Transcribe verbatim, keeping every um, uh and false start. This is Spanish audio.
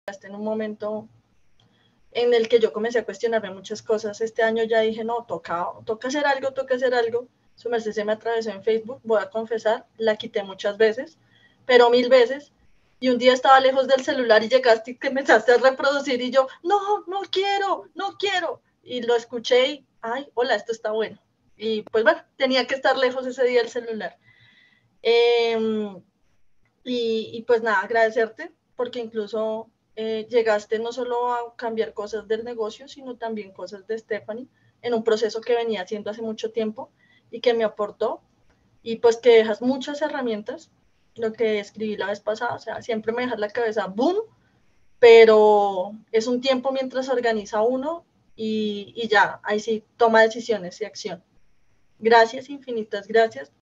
en un momento en el que yo comencé a cuestionarme muchas cosas. Este año ya dije, no, toca, toca hacer algo, toca hacer algo. Su merced se me atravesó en Facebook, voy a confesar, la quité muchas veces, pero mil veces. Y un día estaba lejos del celular y llegaste y te empezaste a reproducir y yo, no, no quiero, no quiero. Y lo escuché y, ay, hola, esto está bueno. Y pues bueno, tenía que estar lejos ese día del celular. Eh, y, y pues nada, agradecerte porque incluso eh, llegaste no solo a cambiar cosas del negocio, sino también cosas de Stephanie en un proceso que venía haciendo hace mucho tiempo y que me aportó, y pues que dejas muchas herramientas, lo que escribí la vez pasada, o sea, siempre me dejas la cabeza boom, pero es un tiempo mientras organiza uno y, y ya, ahí sí toma decisiones y acción. Gracias, infinitas gracias